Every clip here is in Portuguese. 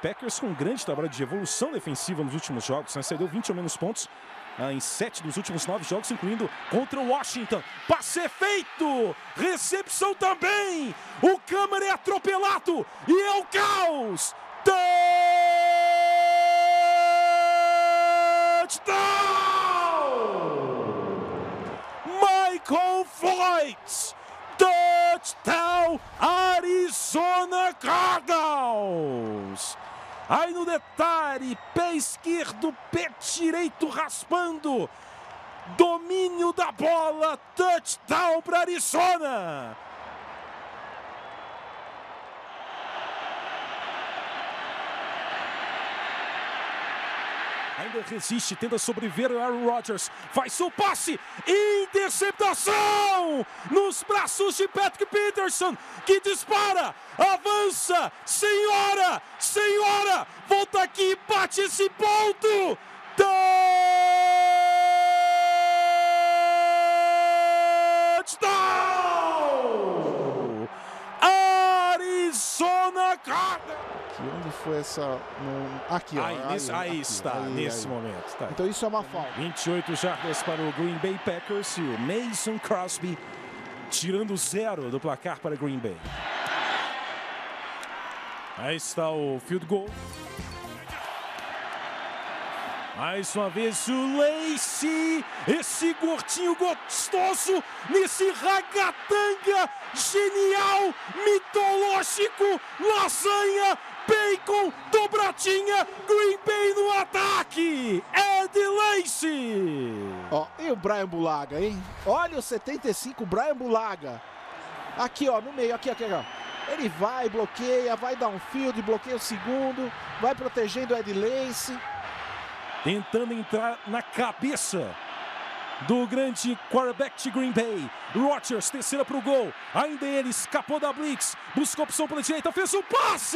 Packers com um grande trabalho de evolução defensiva nos últimos jogos, né? Cedeu 20 ou menos pontos em 7 dos últimos 9 jogos, incluindo contra o Washington. Passe é feito! Recepção também! O Câmara é atropelado e é o caos! Touchdown! Michael Floyd! Touchdown, Arizona Cardinals! Aí no detalhe, pé esquerdo, pé direito raspando. Domínio da bola, touchdown para Arizona! Ainda resiste, tenta sobreviver o Aaron Rodgers. Faz o passe, interceptação! Nos braços de Patrick Peterson, que dispara, avança, senhora, volta aqui, bate esse ponto! Touchdown! Arizona Cardinals! Onde foi essa... Aqui, ó. Aí está, nesse momento. Tá. Então isso é uma falta. 28 jardas para o Green Bay Packers e o Mason Crosby tirando 0 do placar para Green Bay. Aí está o field goal. Mais uma vez o Lacy, esse gordinho gostoso, nesse ragatanga genial, mitológico, lasanha, bacon, dobradinha, Green Bay no ataque, Ed Lacy. Ó, e o Brian Bulaga, hein? Olha o 75, Brian Bulaga. Aqui, ó, no meio, aqui, ó. Ele vai, bloqueia, vai downfield, bloqueia o segundo, vai protegendo o Ed Lacy. Tentando entrar na cabeça do grande quarterback de Green Bay. Rodgers, terceira para o gol. Ainda ele escapou da blitz. Buscou a opção pela direita, fez o passe.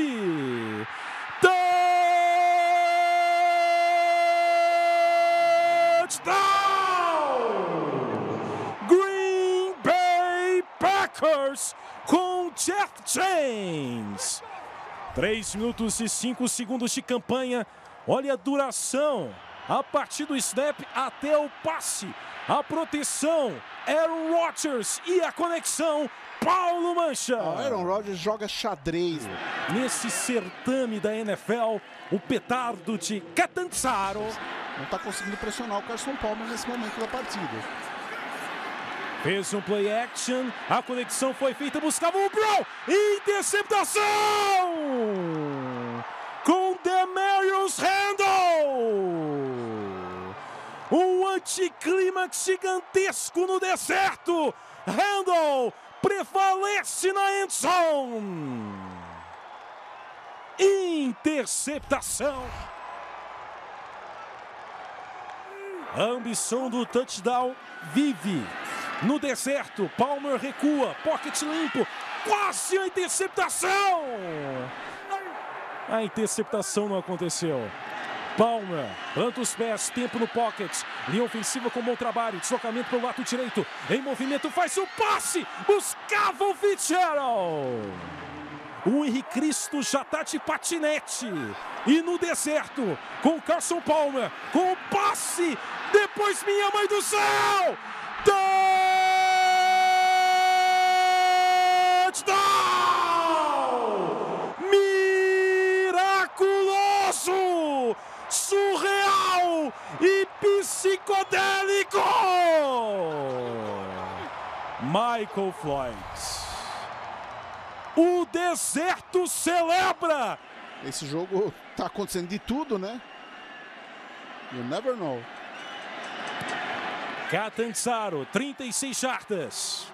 Touchdown! Green Bay Packers com Jeff James. 3 minutos e 5 segundos de campanha. Olha a duração, a partir do snap até o passe, a proteção, Aaron Rodgers e a conexão, Paulo Mancha. Aaron Rodgers joga xadrez. Nesse certame da NFL, o petardo de Catanzaro. Não está conseguindo pressionar o Carson Palmer nesse momento da partida. Fez um play action, a conexão foi feita, buscava o Brown, interceptação! Com Demarius Randall. Um anticlímax gigantesco no deserto. Randall prevalece na endzone. Interceptação. A ambição do touchdown vive no deserto. Palmer recua, pocket limpo, quase a interceptação. A interceptação não aconteceu. Palmer, planta os pés, tempo no pocket. Linha ofensiva com bom trabalho. Deslocamento pelo lado direito. Em movimento, faz o passe. Buscava o Fitzgerald. O Henrique Cristo já está de patinete. E no deserto, com o Carson Palmer, com o passe. Depois, minha mãe do céu. Touchdown! Miraculoso! Surreal e psicodélico! Michael Floyd. O deserto celebra! Esse jogo tá acontecendo de tudo, né? You never know. Catanzaro, 36 jardas.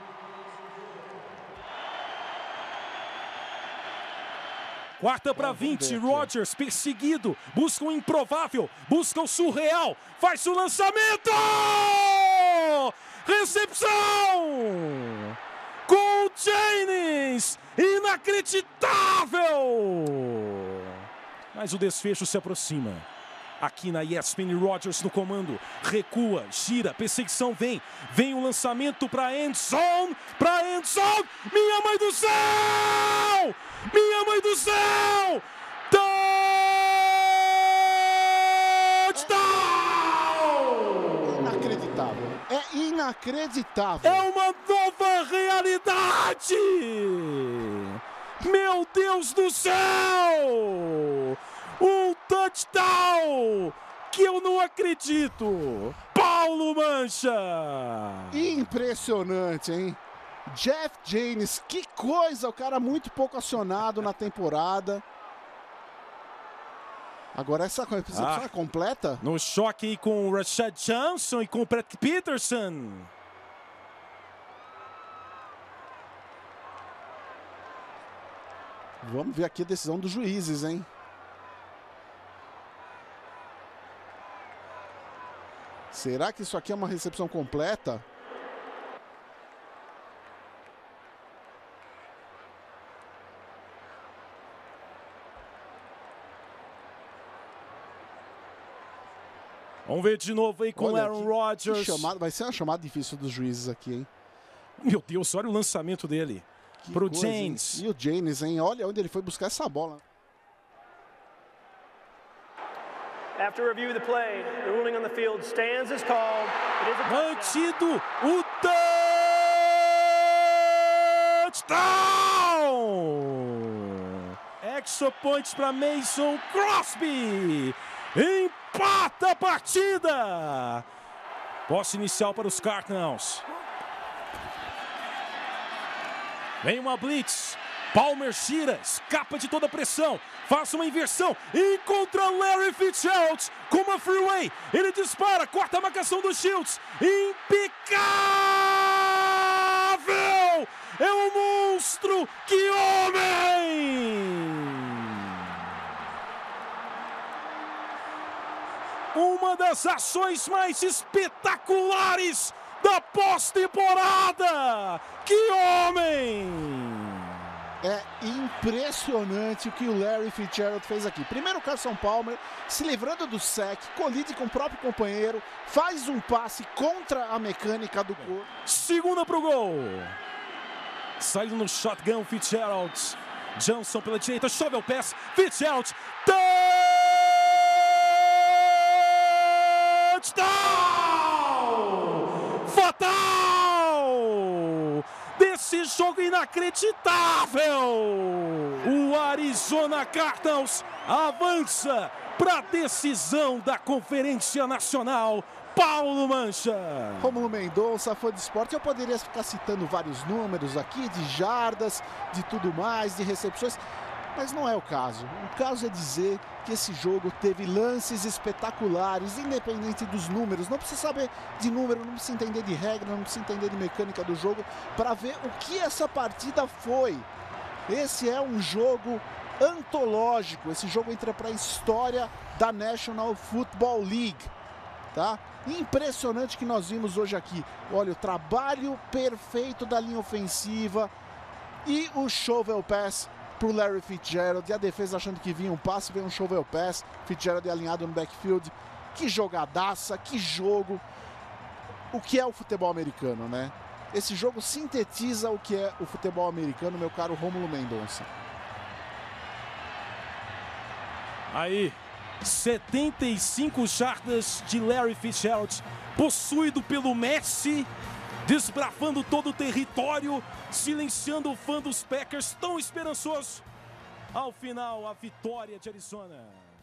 Quarta para 20, Rodgers perseguido, busca o improvável, busca o surreal, faz o lançamento! Recepção! Com o Jennings, inacreditável! Mas o desfecho se aproxima. Aqui na ESPN, Rodgers no comando, recua, gira, perseguição vem o lançamento para endzone, minha mãe do céu! Minha mãe do céu! Touchdown! Inacreditável. É uma nova realidade! Meu Deus do céu! Um touchdown que eu não acredito! Paulo Mancha! Impressionante, hein? Jeff Janis, que coisa! O cara muito pouco acionado na temporada. Agora essa recepção é completa? No choque aí com o Rashad Johnson e com o Patrick Peterson. Vamos ver aqui a decisão dos juízes, hein? Será que isso aqui é uma recepção completa? Vamos ver de novo aí com o Aaron Rodgers. Vai ser uma chamada difícil dos juízes aqui, hein? Meu Deus, olha o lançamento dele. Pro James. E o James, hein? Olha onde ele foi buscar essa bola. After review of the play, the ruling on the field stands as called. It is a mantido o touchdown! Extra points para Mason Crosby. Empata a partida. Posse inicial para os Cardinals. Vem uma blitz. Palmer tira, escapa de toda a pressão, faz uma inversão, encontra Larry Fitzgerald com uma freeway, ele dispara, corta a marcação do Shields, impecável! É um monstro, que homem! Uma das ações mais espetaculares da pós-temporada! Que homem! É impressionante o que o Larry Fitzgerald fez aqui. Primeiro o Carson Palmer se livrando do sec, colide com o próprio companheiro, faz um passe contra a mecânica do corpo. Segunda pro gol. Saindo no shotgun Fitzgerald. Johnson pela direita, chove o pass. Fitzgerald. Touchdown! Fatal! Desse jogo inacreditável! O Arizona Cardinals avança para a decisão da Conferência Nacional. Paulo Mancha. Rômulo Mendonça, fã de esporte, eu poderia ficar citando vários números aqui, de jardas, de tudo mais, de recepções, mas não é o caso. O caso é dizer que esse jogo teve lances espetaculares, independente dos números. Não precisa saber de número, não precisa entender de regra, não precisa entender de mecânica do jogo, para ver o que essa partida foi. Esse é um jogo antológico, esse jogo entra para a história da National Football League, tá? Impressionante que nós vimos hoje aqui. Olha, o trabalho perfeito da linha ofensiva e o shovel pass pro Larry Fitzgerald, e a defesa achando que vinha um passe, veio um shovel pass, Fitzgerald alinhado no backfield. Que jogadaça, que jogo. O que é o futebol americano, né? Esse jogo sintetiza o que é o futebol americano, meu caro Rômulo Mendonça. Aí, 75 jardas de Larry Fitzgerald, possuído pelo Messi, desbravando todo o território, silenciando o fã dos Packers, tão esperançoso. Ao final, a vitória de Arizona.